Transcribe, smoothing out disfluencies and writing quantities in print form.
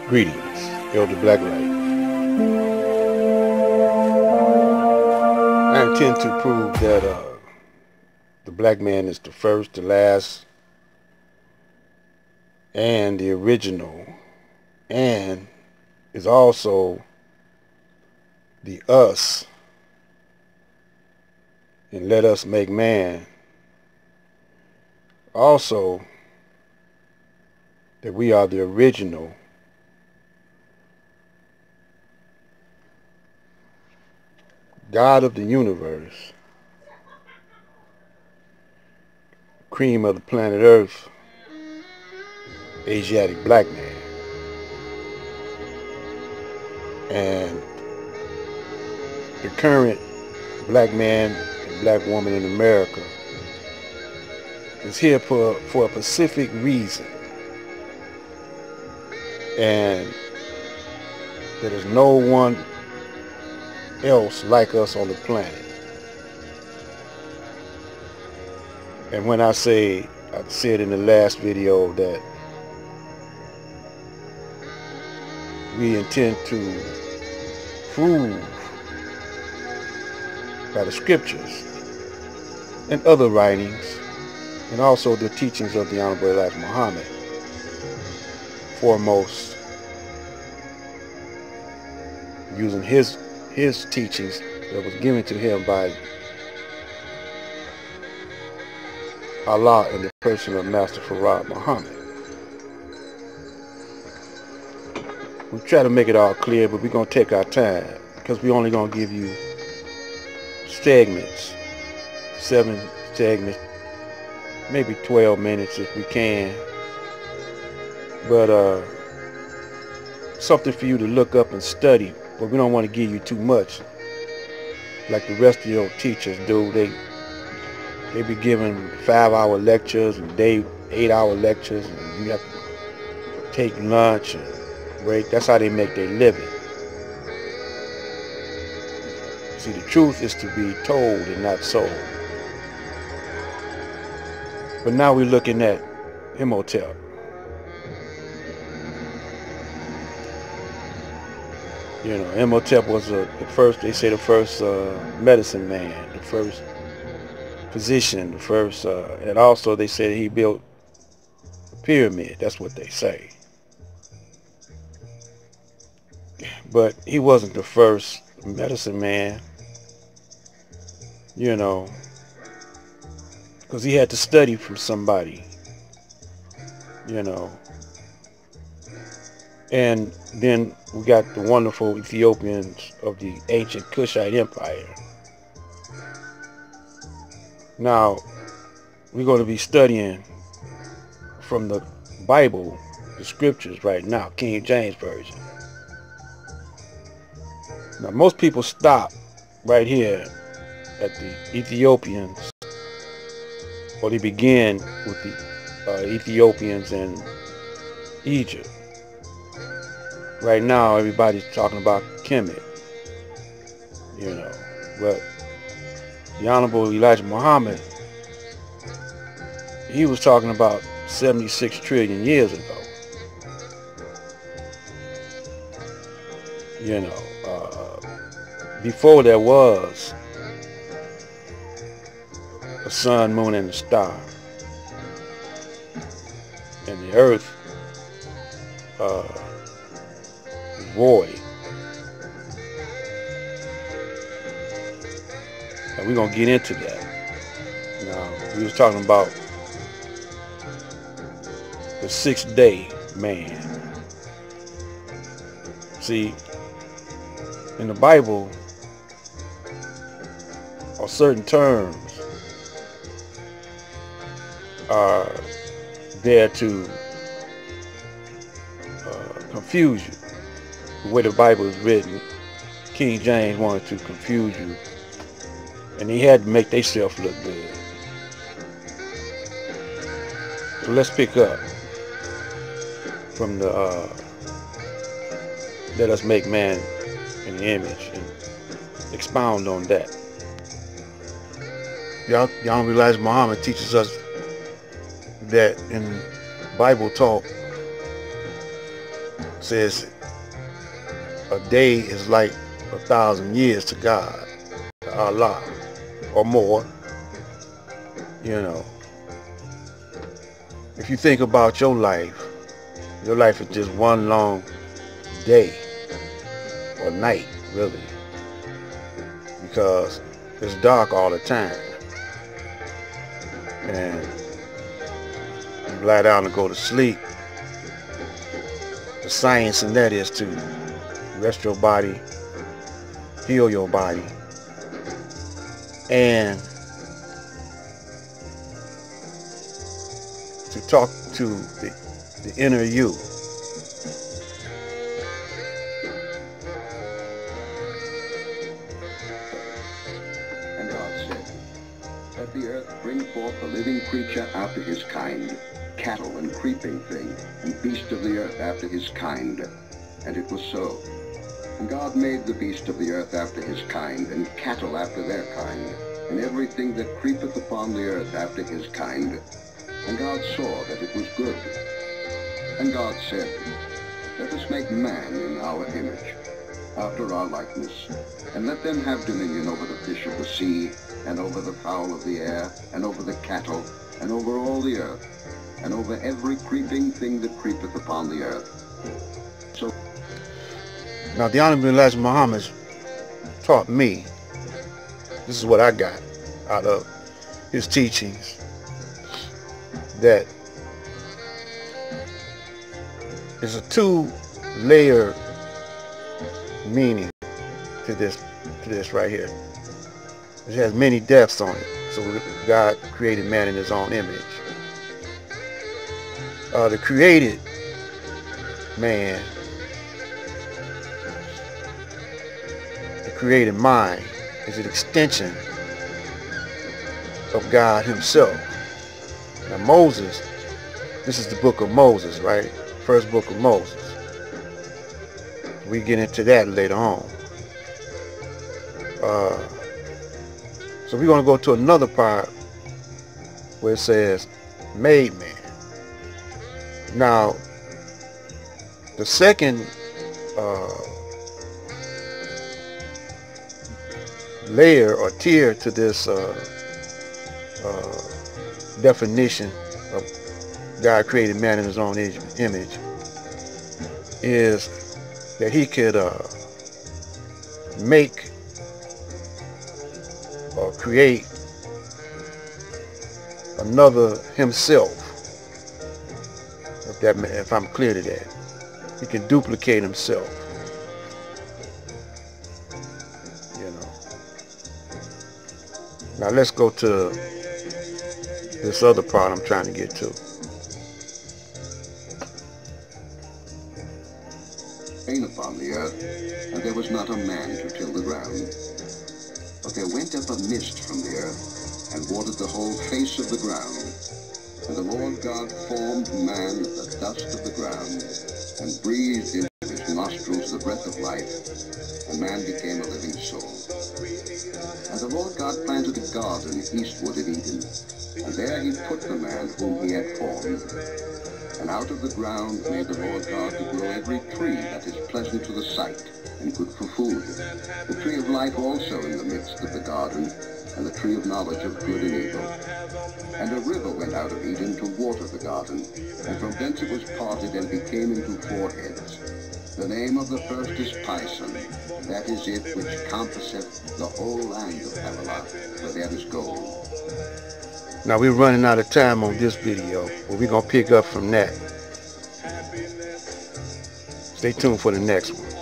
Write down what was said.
Greetings, Elder Blackwright. I intend to prove that the black man is the first, the last, and the original, and is also the us, and let us make man. Also, that we are the original God of the universe, cream of the planet Earth, Asiatic black man. And the current black man and black woman in America is here for a specific reason. And there is no one else like us on the planet. And when I said in the last video that we intend to prove by the scriptures and other writings, and also the teachings of the Honorable Elijah Muhammad, foremost using his teachings that was given to him by Allah in the person of Master Farad Muhammad. We try to make it all clear, but we're going to take our time because we're only going to give you segments, 7 segments, maybe 12 minutes if we can, but something for you to look up and study. But we don't want to give you too much like the rest of your teachers do. They be giving 5-hour lectures and 8-hour lectures, and you have to take lunch and break. That's how they make their living. See, the truth is to be told and not sold. But now we're looking at Imhotep. You know, Imhotep was the first, they say the first medicine man, the first physician, the first, and also they said he built a pyramid. That's what they say. But he wasn't the first medicine man, you know, because he had to study from somebody, you know. And then we got the wonderful Ethiopians of the ancient Caucasoid Empire. Now, we're going to be studying from the Bible, the scriptures right now, King James Version. Now, most people stop right here at the Ethiopians, or they begin with the Ethiopians in Egypt. Right now, everybody's talking about Kemet, you know, but the Honorable Elijah Muhammad, he was talking about 76 trillion years ago. You know, before there was a sun, moon, and a star, and the earth void. And we're going to get into that. Now, we was talking about the 6th day man. See, in the Bible are certain terms are there to confuse you. The way the Bible is written, King James wanted to confuse you, and he had to make themselves look good. So let's pick up from the let us make man in the image and expound on that. Y'all realize Muhammad teaches us that in Bible talk says a day is like 1,000 years to God, to Allah, or more. You know, if you think about your life is just one long day or night, really, because it's dark all the time. And you lie down and go to sleep. The science in that is to rest your body, heal your body, and to talk to the inner you. And God said, let the earth bring forth a living creature after his kind, cattle and creeping thing, and beast of the earth after his kind. And it was so. And God made the beast of the earth after his kind, and cattle after their kind, and everything that creepeth upon the earth after his kind. And God saw that it was good. And God said, let us make man in our image, after our likeness, and let them have dominion over the fish of the sea, and over the fowl of the air, and over the cattle, and over all the earth, and over every creeping thing that creepeth upon the earth. So now the Honorable Elijah Muhammad taught me, this is what I got out of his teachings, that there's a two-layer meaning to this right here. It has many depths on it. So God created man in his own image. The created man, the created mind, is an extension of God himself. Now Moses, this is the book of Moses, right? First book of Moses. We get into that later on. So we're going to go to another part where it says made man. Now the second layer or tier to this definition of God created man in his own image is that he could make or create another himself, if I'm clear to that. He can duplicate himself, you know. Now let's go to this other part I'm trying to get to. Rain upon the earth, and there was not a man to till the ground. But there went up a mist from the earth, and watered the whole face of the ground. And the Lord God formed man of the dust of the ground, and breathed into his nostrils the breath of life, and man became a living soul. And the Lord God planted a garden eastward of Eden, and there he put the man whom he had formed. And out of the ground made the Lord God to grow every tree that is pleasant to the sight, and good for food, the tree of life also in the midst of the garden, and the tree of knowledge of good and evil. And a river went out of Eden to water the garden, and from thence it was parted and became into 4 heads. The name of the first is Pison, that is it which compasseth the whole land of Havilah, where there is gold. Now we're running out of time on this video, but we're going to pick up from that. Stay tuned for the next one.